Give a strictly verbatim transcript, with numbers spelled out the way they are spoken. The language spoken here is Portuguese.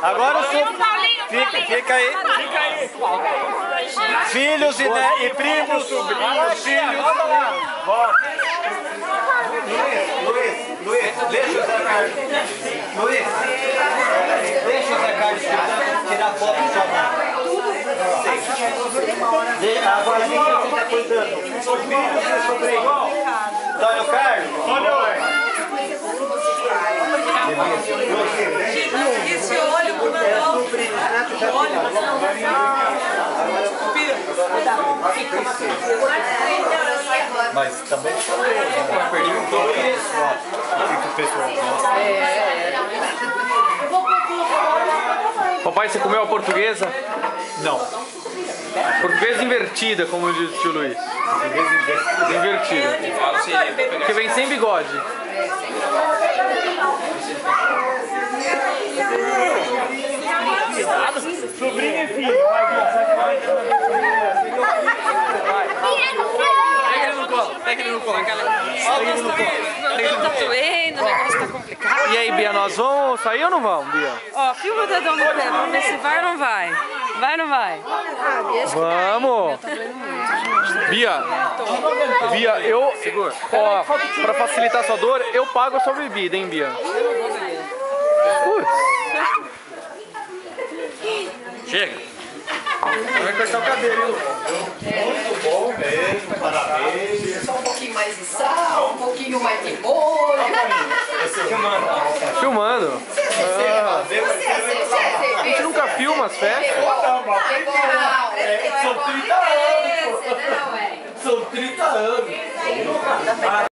Agora o seu... Fica, fica aí. Filhos e, né, e primos, sobrinhos, filhos. Volta. Luiz, Luiz, deixa o Zé Carlos. Luiz, deixa o Zé Carlos tirar foto do seu mãe. Agora quem que você está cuidando? Os filhos e o sobrinho. Antônio Carlos. Esse olho com o Natal. Mas também perguntou isso, ó. O que o pessoal gosta. Papai, você comeu a portuguesa? Não. Portuguesa invertida, como diz o tio Luiz. Invertida. Porque vem sem bigode. Sobrinho e filho. Pega ele no colo, pega ele no colo. Tá doendo, o negócio tá complicado. E aí, Bia, nós vamos sair ou não vamos, Bia? Ó, filma o dedão no pé, vamos ver se vai ou não vai. Vai ou não vai? Vamos! Bia, Bia, eu, ó, pra facilitar sua dor, eu pago a sua bebida, hein, Bia? Putz. Chega. Vai cortar o cabelo, hein, muito bom mesmo, parabéns. Só um pouquinho mais de sal, um pouquinho mais de molho. Filmando. Filmando. Ah, Você é a gente nunca filma as festas. São trinta anos, pô. São trinta anos.